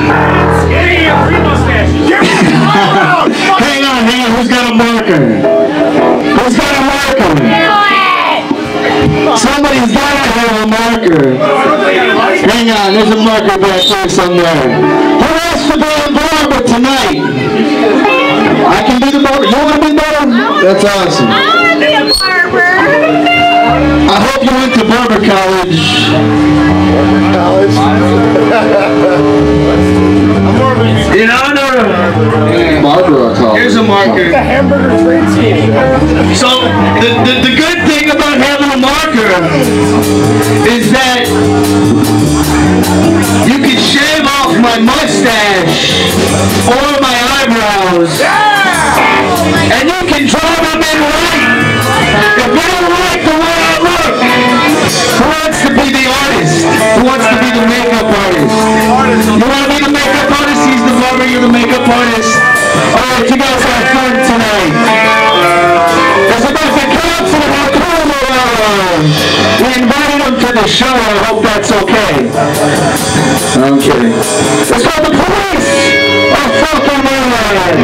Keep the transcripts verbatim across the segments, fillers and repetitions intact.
Hang on, hang on. Who's got a marker? Who's got a marker? Somebody's got to have a marker. Hang on, there's a marker back there somewhere. Who wants to be a barber tonight? I can be the barber. You want to be barber? That's awesome. I want to be a barber. I hope you went to barber college. College? You know, no, no. Barbara college. Here's a marker. The hamburger trade school. So, the, the, the good thing about having a marker is that you can shave off my mustache or my eyebrows, and you can draw them in white. If you don't like the way I look, who wants to be the artist? Who wants to be the makeup artist? You want to be the makeup artist? He's the barber, you're the makeup artist. Alright, you guys have fun tonight. It's about the council, how cool they are. We invited them to the show, I hope that's okay. I'm kidding. It's called the police of fucking Maryland.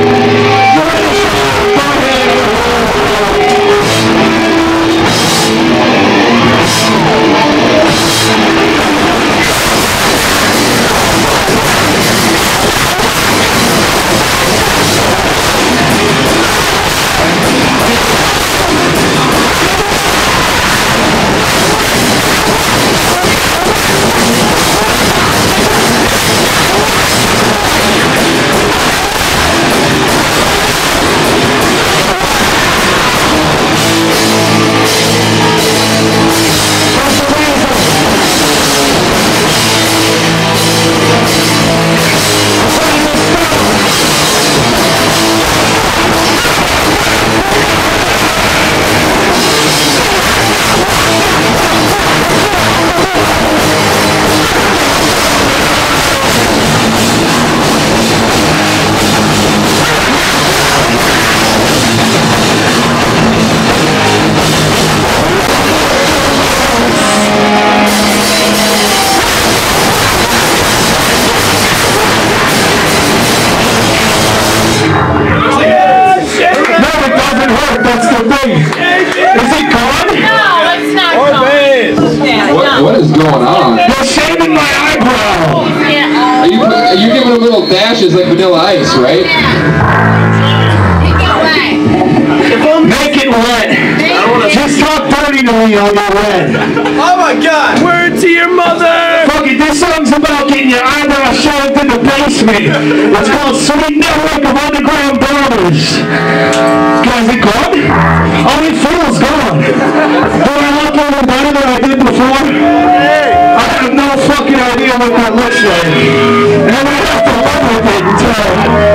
What is going on? You're shaving my eyebrow! Yeah. Are you, are you giving them little dashes like Vanilla Ice, right? Make it wet. Make it wet! Just talk dirty to me on your wet. Oh my god! Word to your mother! Fuck it, this song's about getting your eyebrow shaved in the basement. It's called Sweet Network of Underground Barbers. Guys, is it gone? Oh, it feels gone. Do I look any better than I did before? I have no fucking idea what that looks like. And I have to live with it until...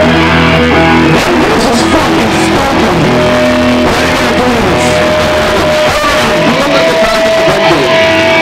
This is fucking stupid. What are you gonna do with this? You look like the Cosmic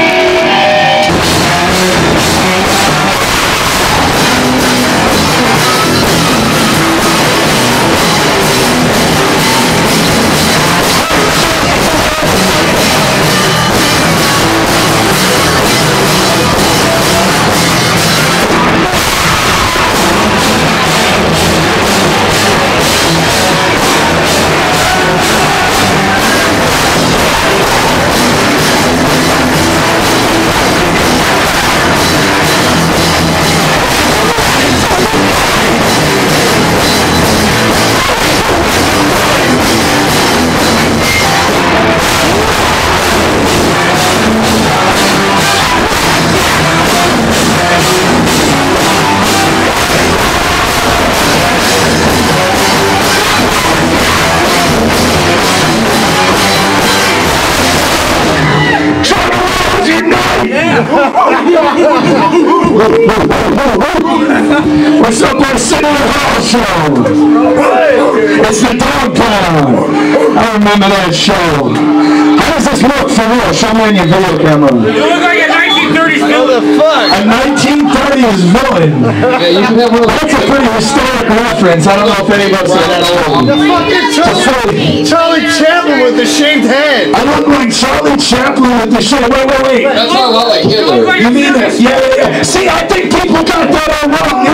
What's up, our City Hall show? It's the Dog Pound. I remember that show. How does this look for real? Show me on your video camera. You look like a nineteen thirties villain. What the fuck? A nineteen thirties villain. Yeah, you should have one of That's a pretty historic reference. I don't know if any of us are that old. The fucking Charlie, Charlie Chaplin with the shaved head. I look like Charlie Chaplin with the shit. Wait, wait, wait. That's not a lot like Hitler. You mean that? Yeah, yeah, yeah. See, I think people got that all wrong.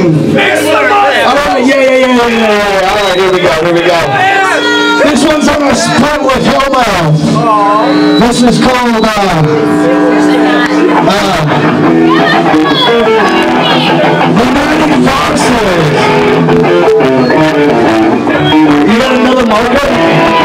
name. I don't, yeah, yeah, yeah, yeah, yeah, yeah. All right, here we go, here we go. This one's on a split with Hellmouth. This is called, uh, uh, United Forces. You got another marker?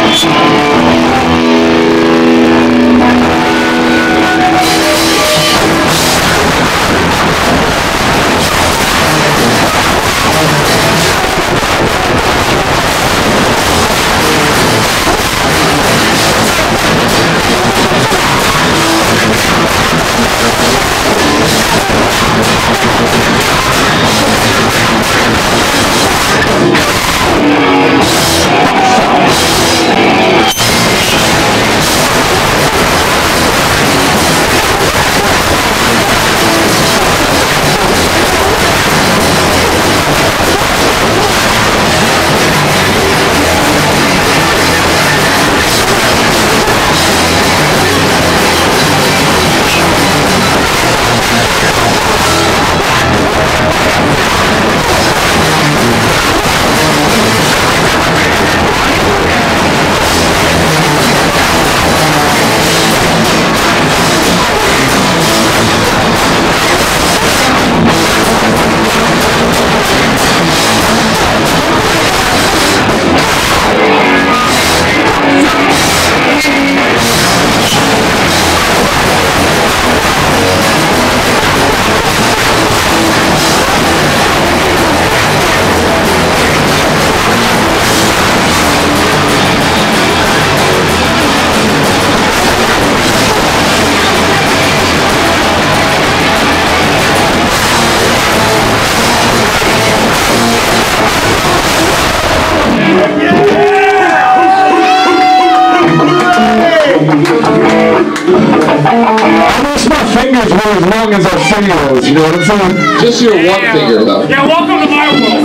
As long as our videos, you know what I'm saying? Just your one finger, though. Yeah, welcome to my world.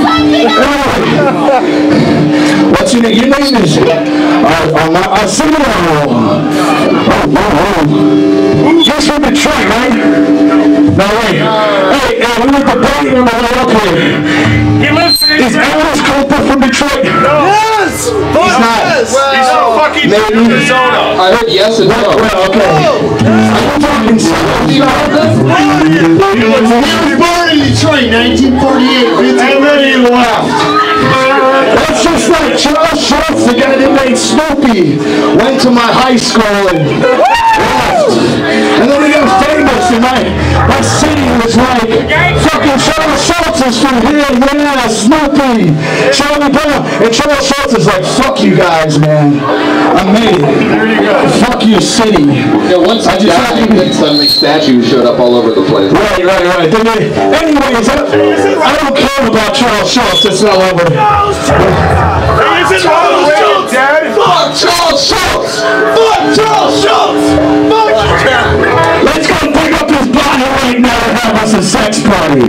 What's your name? Your name is uh, uh, uh, Seminole. Oh, oh, oh. You're from Detroit, right? No, wait. Hey, uh, we were debating on the way up here. He lives in Is Elvis Cooper from Detroit? No. Yes! He's not. He's from fucking Maybe. Arizona. I heard yes and no. Well, okay. I'm talking so. He was born in Detroit, nineteen forty-eight. And then he left. That's just like Charles Schultz, the guy that made Snoopy, went to my high school and left. And then he got famous and my, my city was like, fucking Charles Schultz is from here, yeah, Snoopy, Charlie Brown. And Charles Schultz is like, fuck you guys, man. I made it. There you go. Fuck your city. Yeah, once I just died, then suddenly statues showed up all over the place. Right, right, right. Then they, anyways, I, I don't care about Charles Schultz. It's not over. He's in Charles Schultz, Dad. Fuck Charles Schultz! Fuck Charles Schultz! Fuck Let's go pick up his body right now and have us a sex party.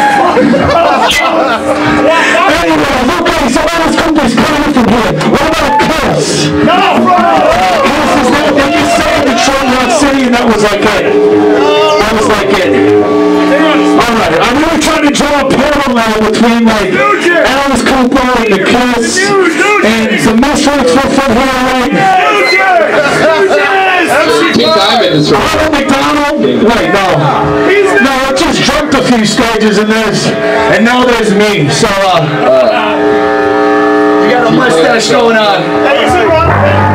Anyways, okay, so Alice Cooper's coming from here. What about Chris? No, bro. Chris is not, they just say Detroit, Rock City, and that was like it. That was like it. Alright, I'm really trying to draw a parallel between like Alice Cooper and the Kiss and the Misfits were from here, right? King Diamond is from Ronald McDonald? Wait, no. No, I just jumped a few stages and there's, and now there's me. So, uh, you got a mustache going on. Hey, you see Ron?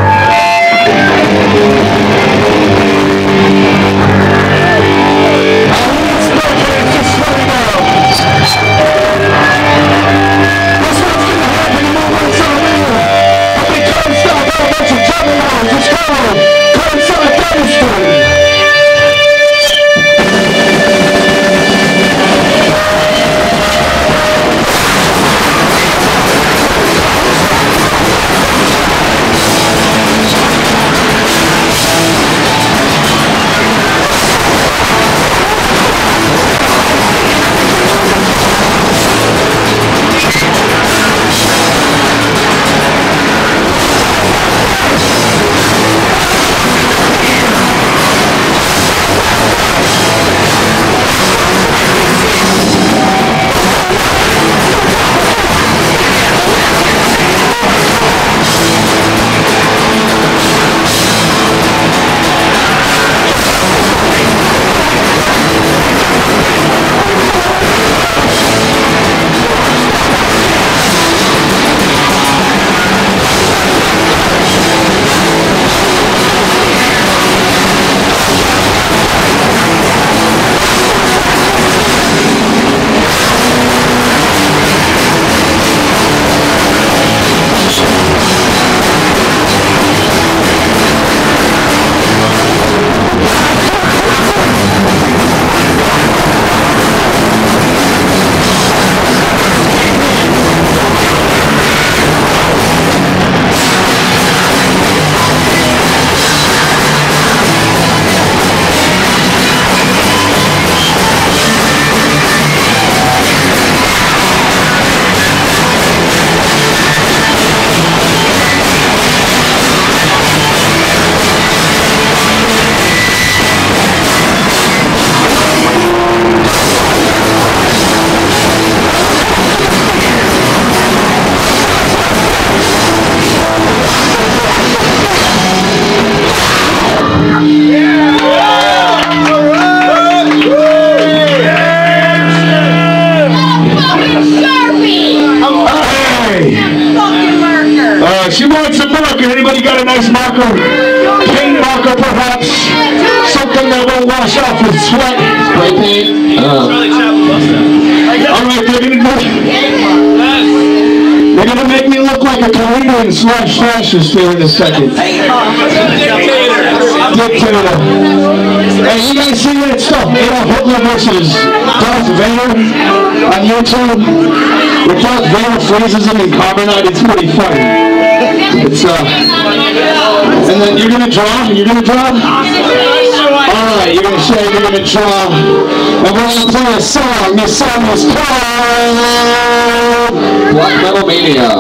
don't wash off with sweat. Spray paint. Uh, Alright, they're gonna go. They're gonna make me look like a comedian slash fascist here in a second. Dictator. Hey, you guys see that stuff? Adolf Hitler versus Darth Vader on YouTube? Where Darth Vader freezes him in carbonite. It's pretty funny. It's uh. And then you're gonna draw. You're gonna draw. All right, you're gonna say you're gonna draw. And we're gonna play a song. This song is called Black Metal Mania.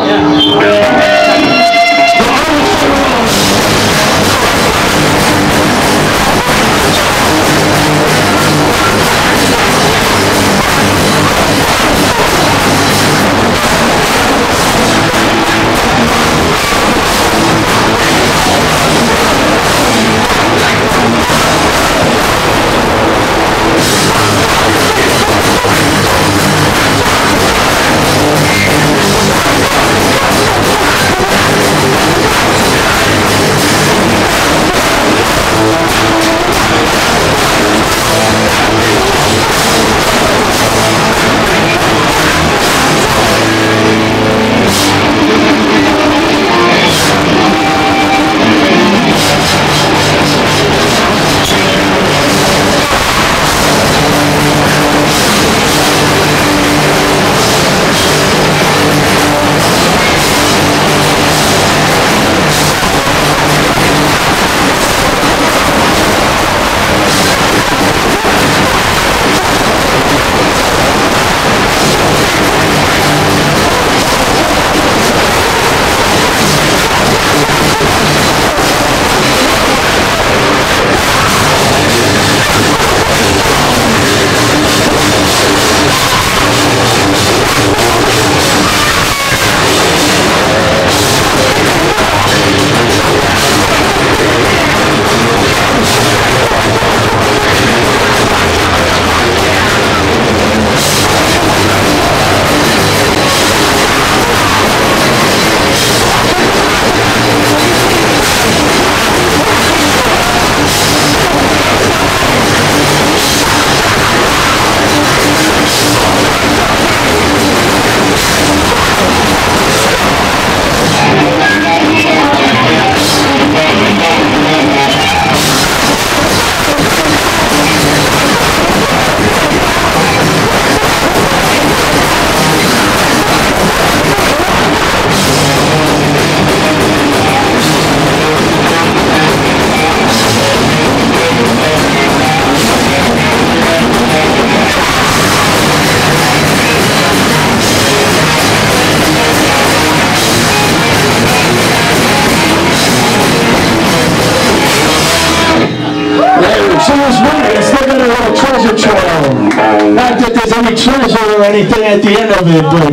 Not that there's any treasure or anything at the end of it, but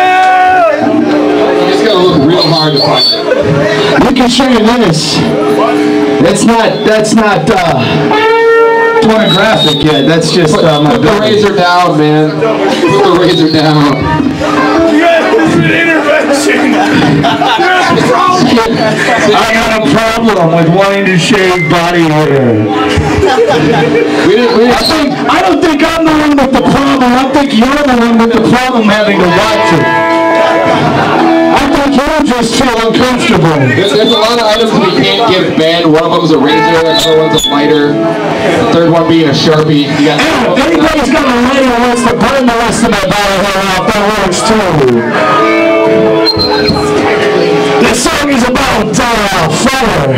You just gotta look real hard to find it. you can show you this. That's not, that's not, uh, pornographic yet. That's just, Put, uh, my put the belly. razor down, man. Put the razor down. You guys want an intervention? There's a problem. I got a problem with wanting to shave body hair. We didn't, we I didn't, think, I don't think I'm the one with the problem. I think you're the one with the problem having to watch it. I think you just feel uncomfortable. there's, there's a lot of items we can't give Ben. One of them's a razor, another one's a lighter. The third one being a Sharpie. You got If anybody's got a lighter and wants to burn the rest of my body hair off, that works too. This song is about uh, fire.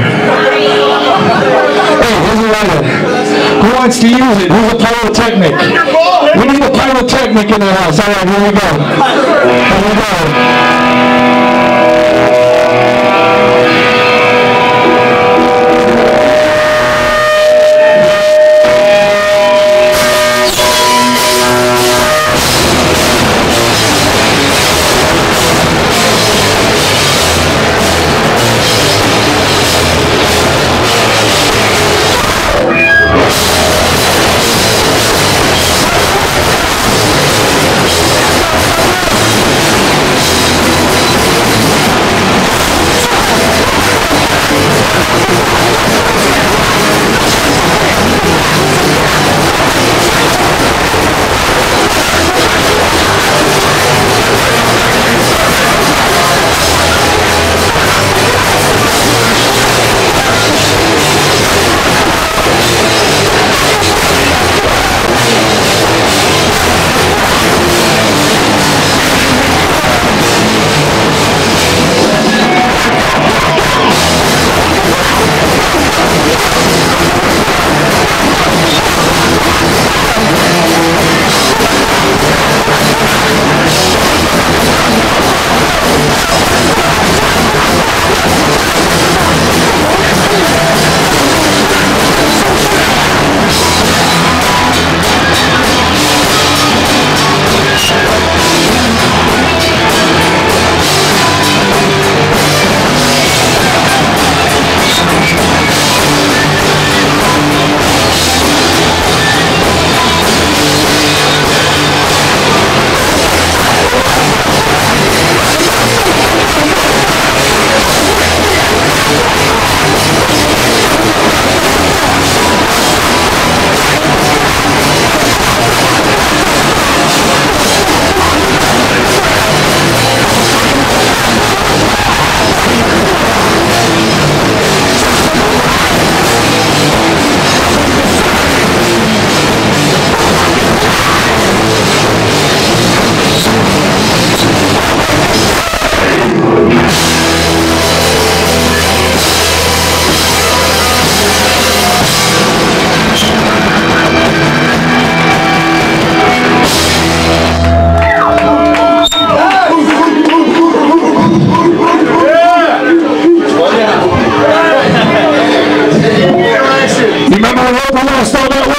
Hey, here's a lighter. Who wants to use it? Who's a pyrotechnic? We need a pyrotechnic in the house. All right, here we go. Here we go.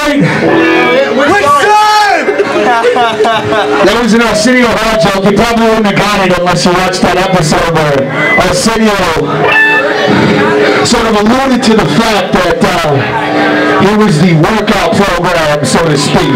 right? Which side? That was an Arsenio Hall joke. You probably wouldn't have got it unless you watched that episode where Arsenio sort of alluded to the fact that uh, he was the workout program, so to speak.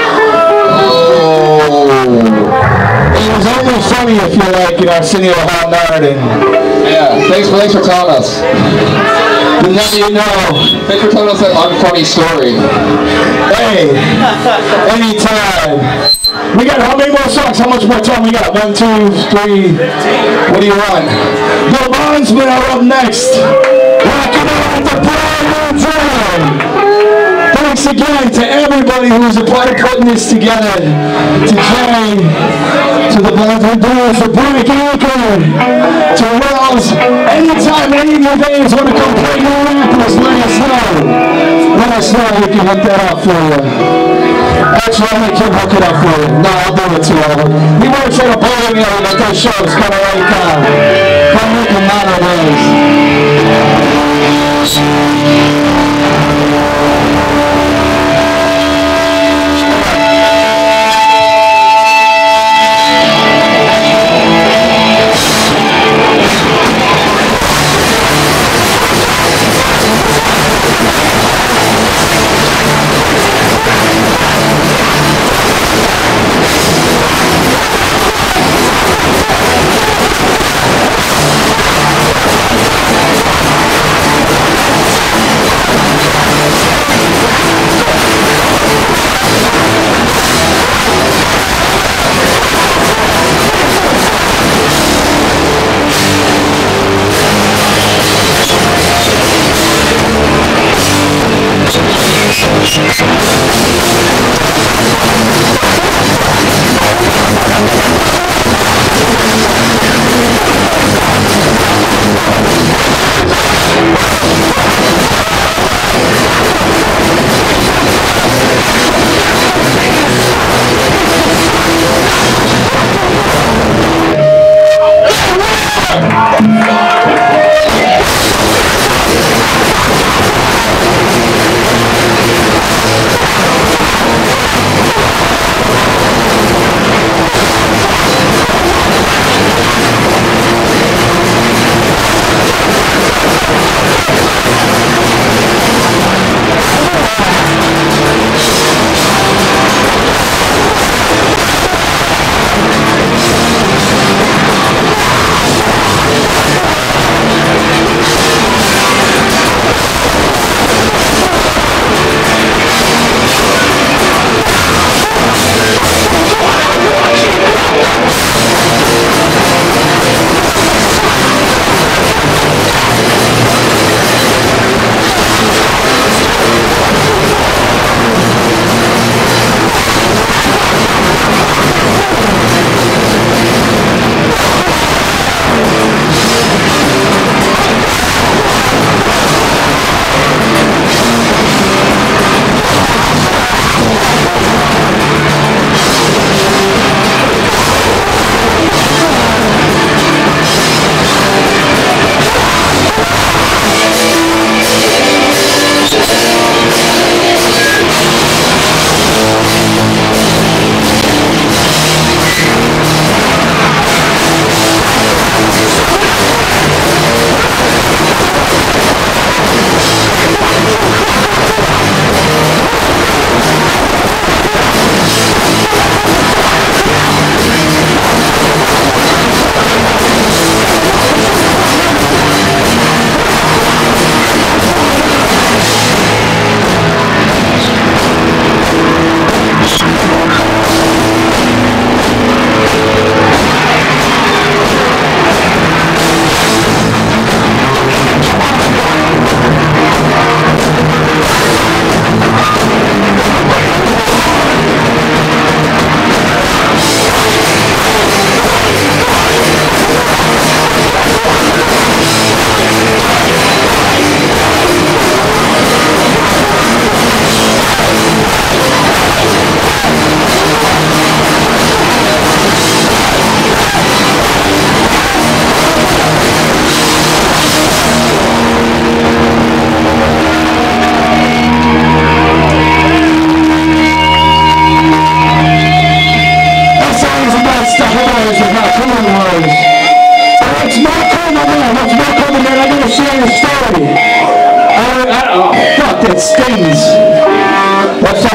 Oh. It was only funny if you like, you know, Arsenio Hall nerd. And Yeah, thanks for, thanks for telling us. but now you know. Thanks for telling us that unfunny story. Hey, anytime. We got how many more songs? How much more time we got? One, two, three. What do you want? The Bondsmen are up next. Rocking out the brand new time. Thanks again to everybody who's a part of putting this together. To Jay, to the Bondsmen Blues, to Brick Anchor, to Wells. Anytime any of your bands want to come play Minneapolis, let us know. Let us know, we can hook that up for you. Actually, I'm going to keep hooking up for you. No, I'll do it to you. He works at a bowling alley at those shows, kind of like, uh, kind of like a modern ways.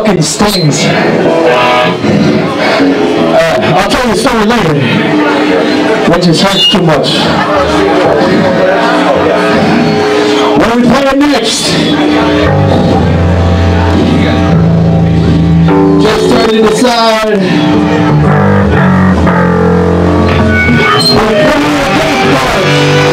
fucking stings. Uh, I'll tell you a story later. That just hurts too much. What are we playing next? Just trying to decide. We're playing a game card.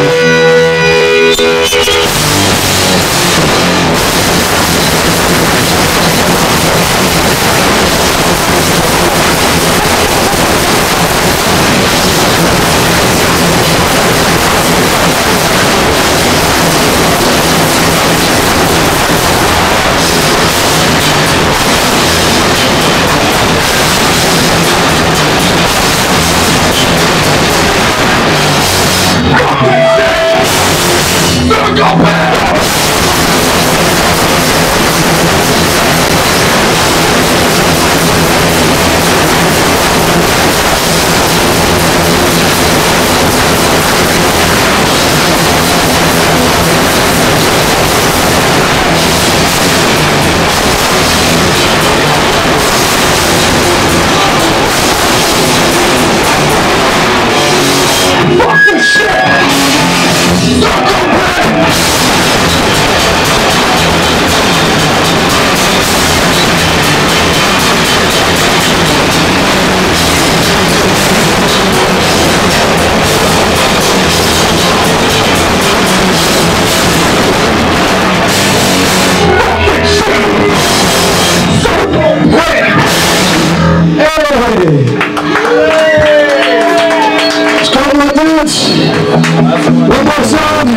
One more song,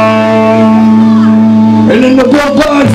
and then the Bill Bonds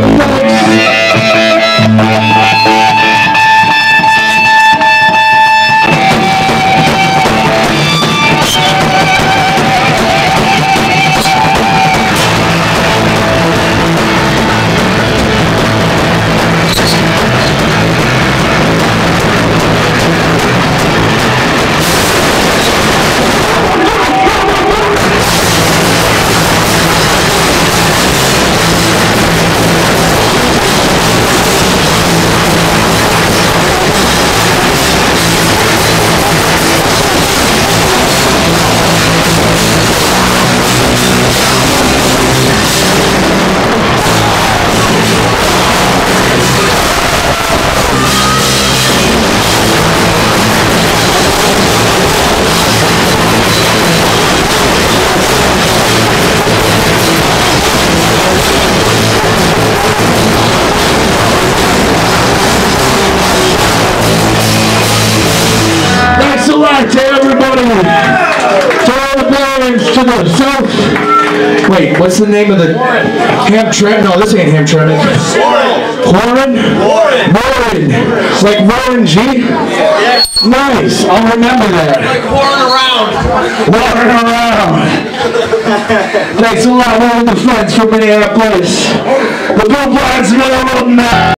to everybody, to all the bands, to the south. Wait, what's the name of the Hamtramck? No, this ain't Hamtramck. Warren? Warren. Warren. Like Warren G? Nice. I'll remember that. Like Warren around. Warren around. Thanks a lot, Warren the Friends from Minneapolis. The Bill Bonds,